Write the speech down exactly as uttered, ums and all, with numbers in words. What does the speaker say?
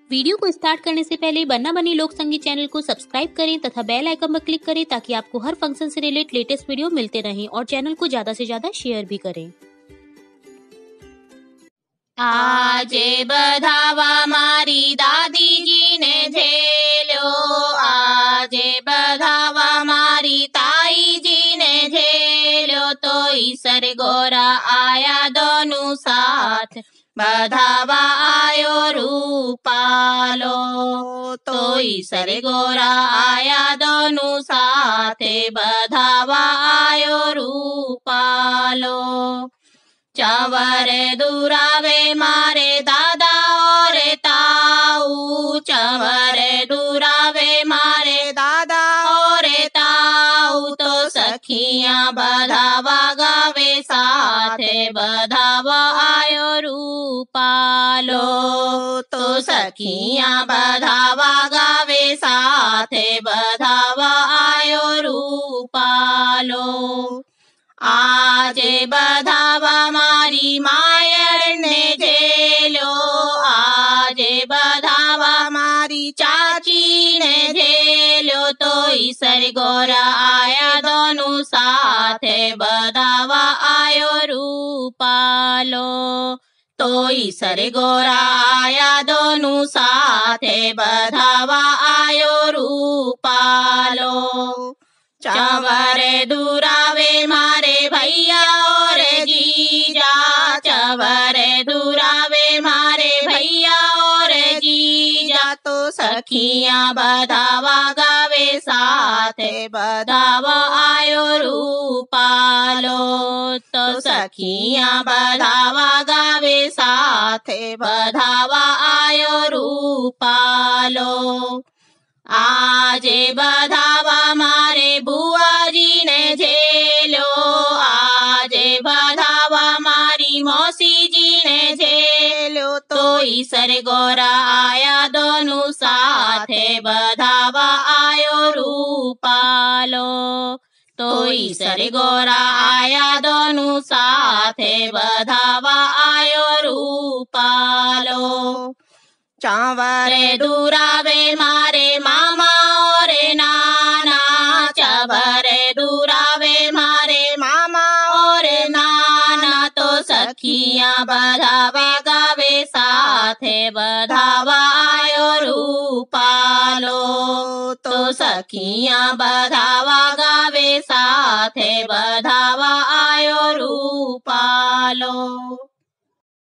Video को start करने से पहले बन्ना बनी लोक संगीत चैनल को सब्सक्राइब करें तथा बेल आइकन पर क्लिक करें ताकि आपको हर फंक्शन से रिलेटेड लेटेस्ट वीडियो मिलते रहें और चैनल को ज्यादा से ज्यादा शेयर भी करें। आजे बधावा मारी दादी जी ने झेलो, आजे बधावा मारी ताई जी ने झेलो, तो ईसर गोरा आया दोनों साथ, बधावा आयो रूपालो, तो ईसर गोरा आया दोनों साथे, बधावा आयो रूपालो। चवर दुरावे मारे दादा और ताऊ, चवर दुरावे मारे दादा और ताऊ, तो सखियां बधावा गावे साथे, बधावा आयो रूपालो, तो सखियां बधावा गावे साथे, बधावा आयो रूपालो। आजे बधावा मारी मायड़ ने झेलो, आजे बधावा मारी चाची ने झेलो, तो ईसर गोरा आया दोनों साथे, बधावा आयो रूपालो, तो ईसर गोरा आया दोनों साथे, बधावा आयो रूपालो। चवर दुरावे मारे भैया और जीजा, चवर दुरावे मारे भैया और जीजा, तो सखियां बधावा गावे साथे, बधावा आयो रूपालो, तो सखियां बधावा गावे साथे, बधावा आयो रूपालो। आजे बधावा मारे बुआ जी ने झेलो, आजे बधावा मारी मौसी जी ने झेलो, तो ईसर गोरा आया दोनों साथे, बधावा आयो रूपालो, तो ईसर गोरा आया दोनों साथे, बधावा आयो रूपालो। चवर दुरावे मारे मामा और नाना, चवर दुरावे मारे मामा और नाना, तो सखियां बधावा गावे साथे, बधावा आयो रूपालो, तो सखियां बधावा गावे साथे, बधावा आयो रूपालो।